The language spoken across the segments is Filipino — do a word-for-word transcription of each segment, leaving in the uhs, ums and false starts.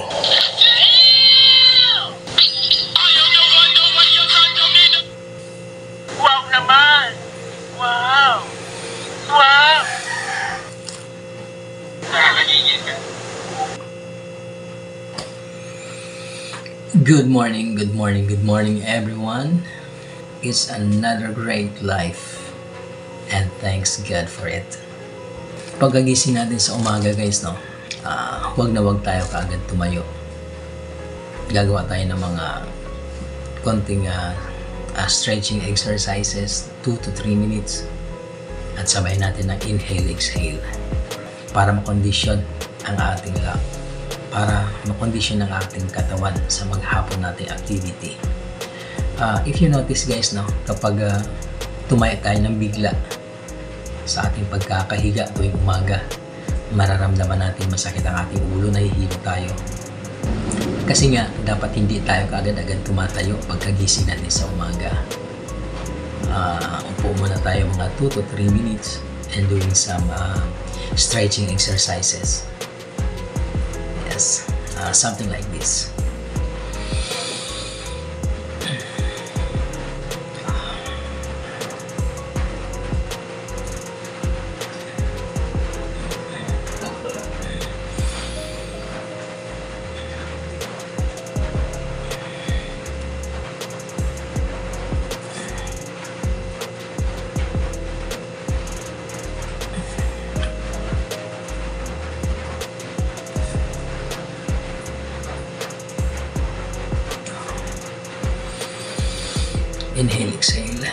Wow naman! Wow! Wow! Nakakagigil ka. Good morning, good morning, good morning everyone. It's another great life and thanks God for it. Pagkagising natin sa umaga guys, no, uh, wag na wag tayo kaagad tumayo. Gagawa tayo ng mga konting uh, uh, stretching exercises, two to three minutes, at sabay natin ng inhale, exhale para makondisyon ang ating uh, para makondisyon ang ating katawan sa maghapon nating activity. Uh, if you notice guys, no, kapag uh, tumayo tayo ng bigla sa ating pagkakahiga tuwing umaga, mararamdaman natin masakit ang ating ulo, nahihilo tayo. Kasi nga, dapat hindi tayo kaagad-agad tumatayo pagkagising natin sa umaga. Uh, upo muna tayo mga two to three minutes and doing some uh, stretching exercises. Yes, uh, something like this. Inhale, exhale.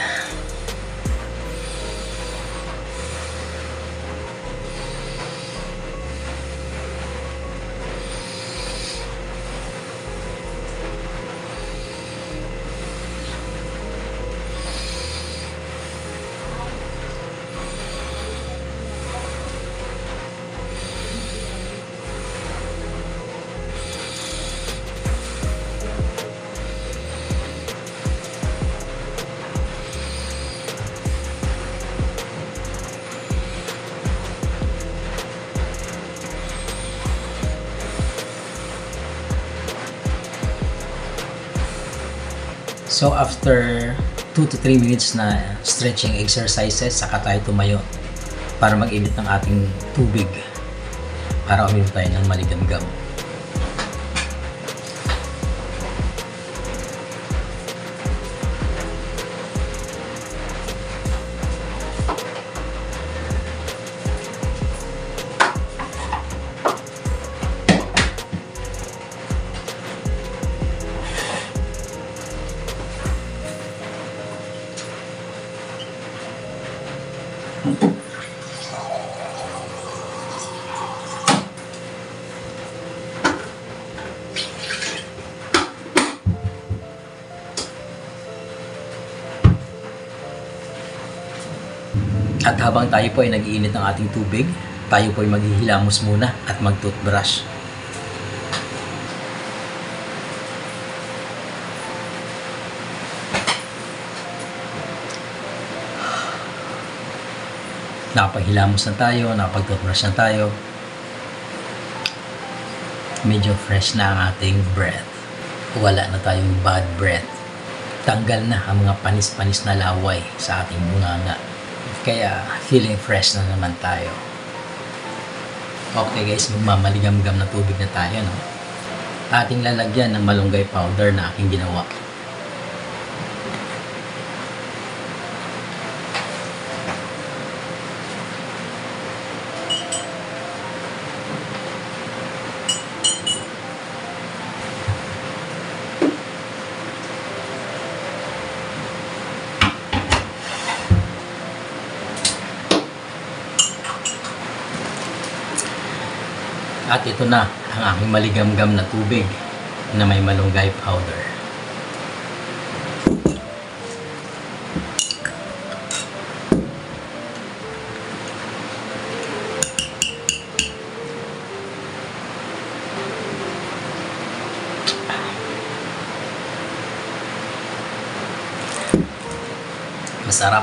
So after two to three minutes na stretching exercises, saka tayo tumayo para mag-init ng ating tubig para uminom tayo ng maligamgam. At habang tayo po ay nag-iinit ng ating tubig, tayo po ay maghihilamos muna at mag-toothbrush. Napaghilamos na tayo, napag-toothbrush na tayo. Medyo fresh na ang ating breath. Wala na tayong bad breath. Tanggal na ang mga panis-panis na laway sa ating bunganga. Kaya feeling fresh na naman tayo. Okay guys, magmamaligamgam na tubig na tayo, no? Ating lalagyan ng malunggay powder na aking ginawa. At ito na ang aking maligamgam na tubig na may malunggay powder. Masarap.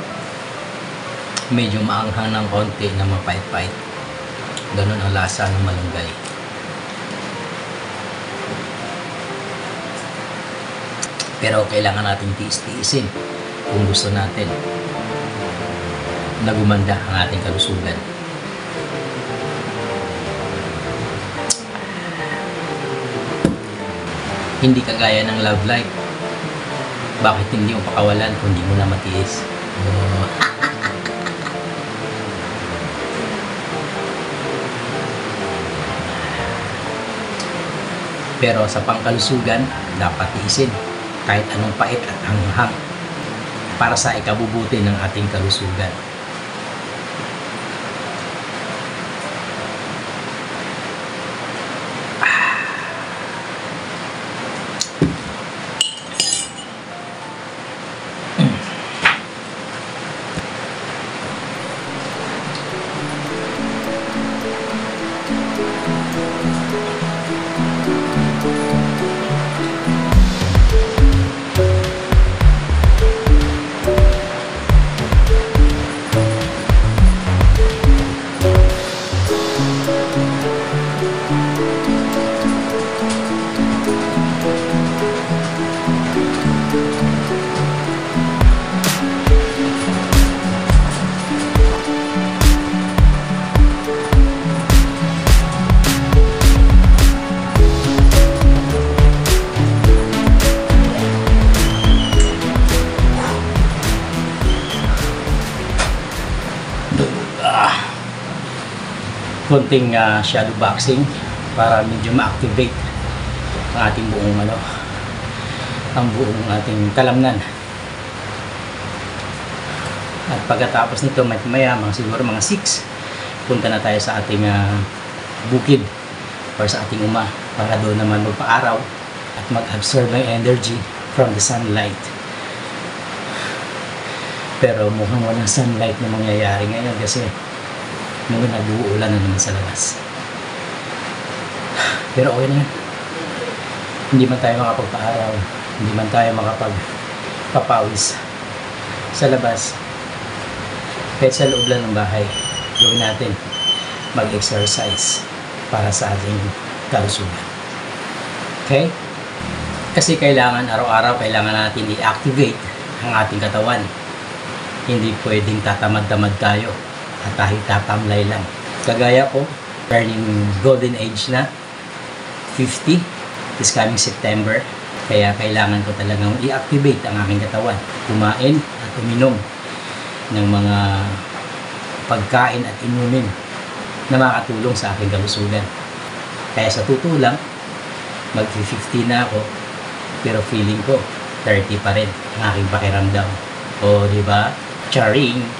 Medyo maanghang ng konti na mapait-pait. Ganun ang lasa ng malunggay. Pero kailangan nating tiis-tiisin kung gusto natin na gumanda ang ating kalusugan. Hindi kagaya ng love life. Bakit hindi mo pakawalan kung hindi mo na matiis? Oh. Pero sa pangkalusugan, dapat tiisin kahit anong pait at hanghang para sa ikabubuti ng ating kalusugan. Konting uh, shadow boxing para medyo ma-activate ang ating buong ano, ang buong ating kalamnan. At pagkatapos nito, may maya, mga siguro mga six, punta na tayo sa ating uh, bukid or sa ating uma para doon naman magpa-araw at mag-absorb ng energy from the sunlight. Pero mukhang walang sunlight na mangyayari ngayon kasi nung nag-uulan na naman sa labas. Pero okay na yan. Hindi man tayo makapagpa-araw, hindi man tayo makapagpapawis sa labas. Kahit sa loob lang ng bahay, gawin natin mag-exercise para sa ating kalusugan. Okay? Kasi kailangan araw-araw, kailangan natin i-activate ang ating katawan. Hindi pwedeng tatamad-tamad tayo at kahit tatamlay lang. Kagaya ko, turning golden age na, fifty, this coming September. Kaya kailangan ko talagang i-activate ang aking katawan. Kumain at uminom ng mga pagkain at inumin na makatulong sa aking kalusugan. Kaya sa totoo lang, mag-fifty na ako, pero feeling ko, thirty pa rin ang aking pakiramdam. O, di ba? Charing!